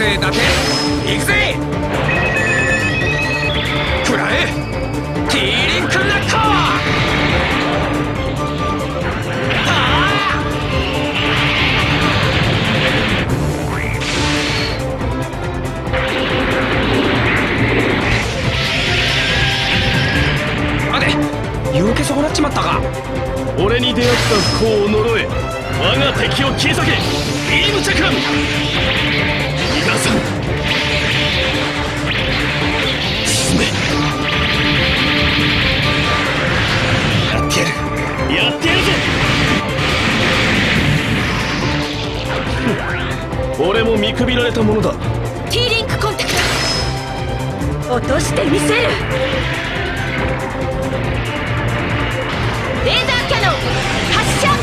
ぜ伊達、行くぜ。食らえティーリンクラッカー。待て、避け損なっちまったか。 俺に出会った不幸を呪え、我が敵を切り裂け。ビームチャクラン。イガーさん、進め。やってやる、やってやるぞ。俺も見くびられたものだ。 ティーリンクコンタクト落としてみせる。レーザーキャノン発射。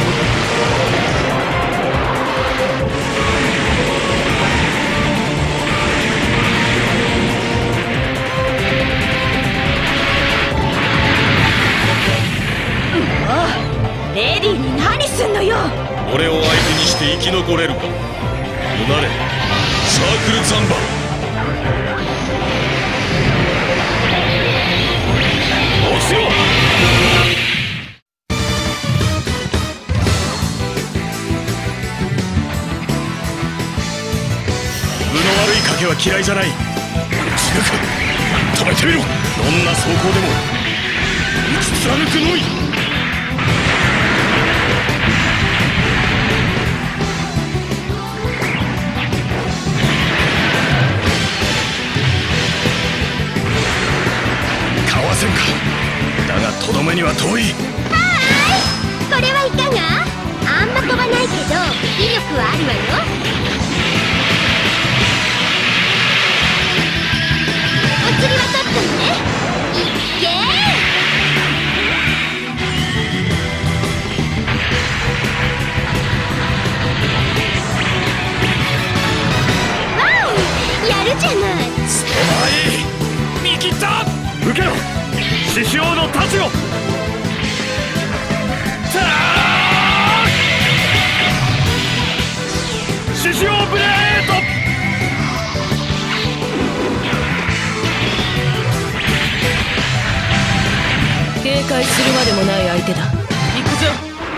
レディに何すんのよ。 俺を相手にして生き残れるか。うなれサークルザンバ。押すよ。分の悪い賭けは嫌いじゃない。違うか、止めてみろ。どんな走行でも打ち貫くのみ。かわせんか。だがとどめには遠い。 これはいかが。あんま飛ばないけど威力はあるわよ。お釣りは取ったのね。いっけー。わお、やるじゃない。 ストマイ見切った。受けろ獅子王の太刀を。獅子王ブレード。 警戒するまでもない相手だ。行くぞ。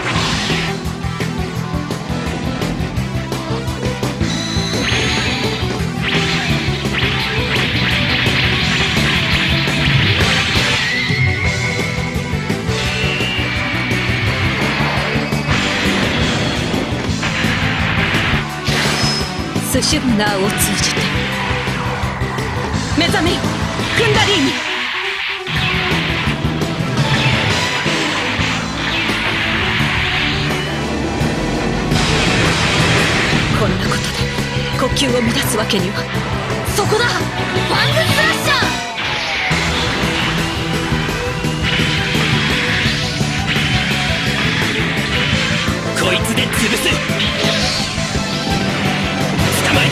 スシュブナーを通じて目覚めよクンダリーニ。こんなことで呼吸を乱すわけには。そこだ、ファングスラッシャー。こいつで潰す。捕まえた。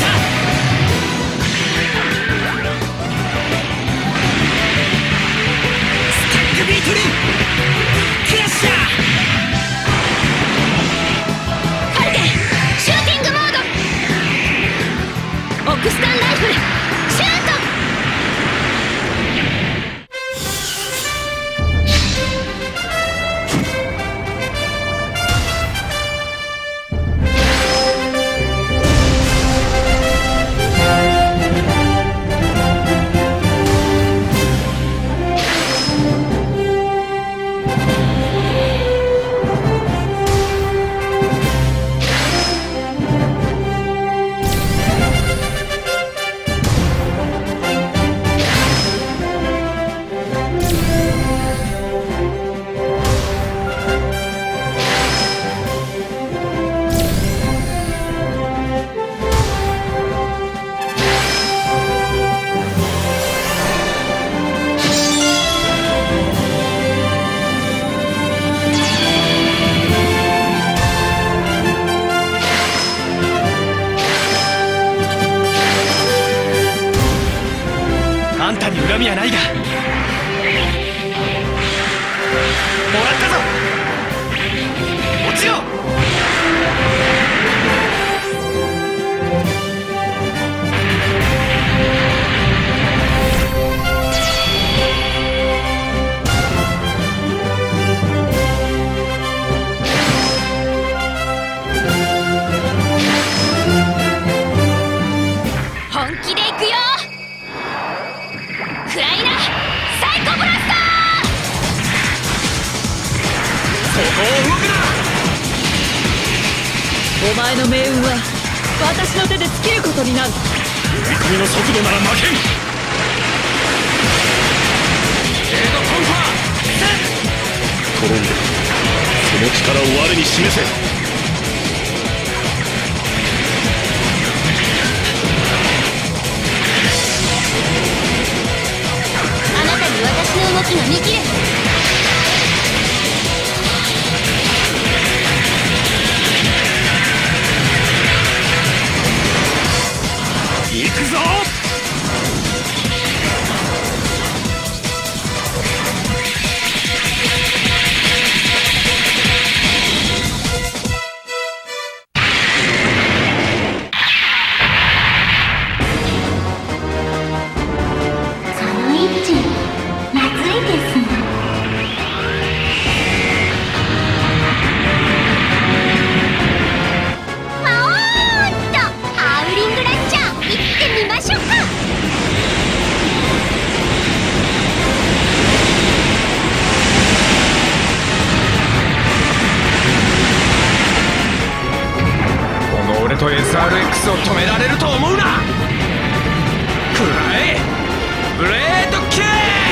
スタックビートリンクラッシャー。 カルテシューティングモード。オクスタンライフルシュート。 あんたに恨みはないが、もらったぞ。落ちろ。 お前の命運は私の手で尽きることになる。 踏み込みの速度なら負けん。 エイドコンファートロンデ、その力を我に示せ。 あなたに私の動きが見切れ。 行くぞ。 その位置まずいですな。魔王っとハウリングラッシャー行ってみましょうか。 この俺と SRX を止められると思うな。くらえブレードキック。